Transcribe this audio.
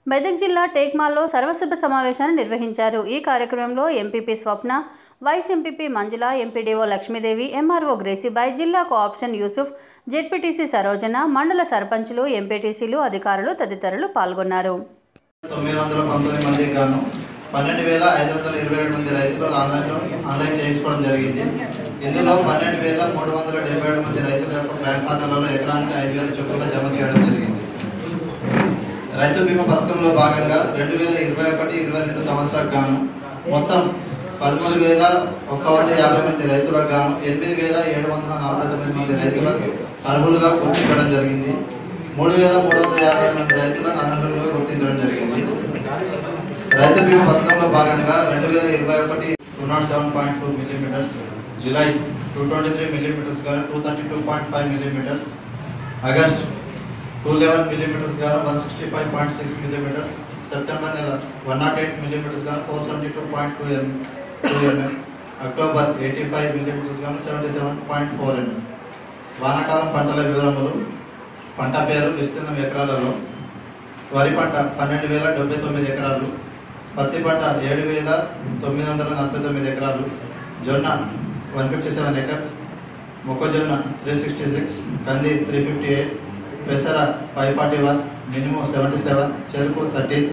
మెదక్ జిల్లా టేక్మాల్లో సర్వసభ్య సమావేశాన్ని నిర్వహించారు. ఈ కార్యక్రమంలో MPP Swapna, vice MPP Manjula, MPDO Lakshmidevi, MRO Gracybai, జిల్లా కోఆప్షన్ యూసుఫ్, జెడ్పీటీసీ సరోజన, మండల సర్పంచులు, ఎంపీటీసీలు, అధికారులు తదితరులు పాల్గొన్నారు. 919 మందికి గాను 12,527 మంది రైతులు ఆన్లైన్ చేయించుకోవడం జరిగింది. ఇందులో 12,377 మంది రైతుల యొక్క బ్యాంక్ ఖాతాలలో ఎకరానికి 5,000 చొప్పున జమ చేయడం జరిగింది. రైతు బీమా పథకంలో భాగంగా 2021-22 సంవత్సరాలకు గాను మొత్తం 13,150 మంది రైతులకు గాను 8,749 మంది రైతులకు అర్హులుగా గుర్తించడం జరిగింది. 3,350 మంది రైతులను అనర్హులుగా గుర్తించడం జరిగింది. రైతు బీమా పథకంలో భాగంగా 2021 207.2 మిల్లీమీటర్స్, జూలై 223 మిల్లీమీటర్స్ గాను 232.5 మిల్లీమీటర్స్, ఆగస్ట్ 211 మిల్లీమీటర్స్ గాను 165.6 మిల్లీమీటర్స్, సెప్టెంబర్ నెల 108 మిల్లీమీటర్స్ గాను 472.2 mm, అక్టోబర్ 85 మిల్లీమీటర్స్ గాను 77.4 mm. వానాకాలం పంటల వివరములు. పంట పేరు విస్తీర్ణం ఎకరాలలో: వరి పంట 12,079 ఎకరాలు, పత్తి పంట 7,949 ఎకరాలు, జొన్న 157 ఎకర్స్, మొక్కజొన్న 366, కంది 358, పెసర 541, మినుము 77, చెరుకు 13.